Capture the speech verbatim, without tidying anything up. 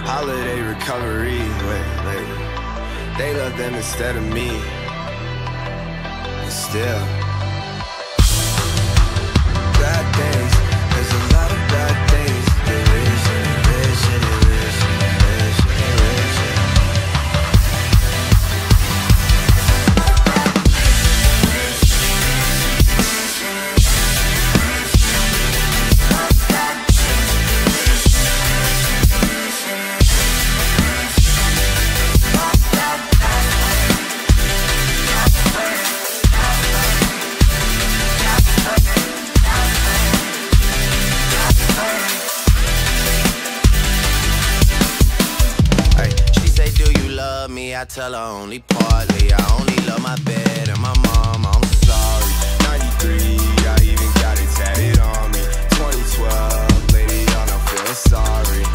Holiday recovery, wait, wait. They love them instead of me. And still, bad things, there's a lot of bad things. They wish, they wish, they wish, they wish, they wish. I tell her only partly. I only love my bed and my mom. I'm sorry. ninety-three, I even got it tatted on me. twenty twelve, lady, I don't feel sorry.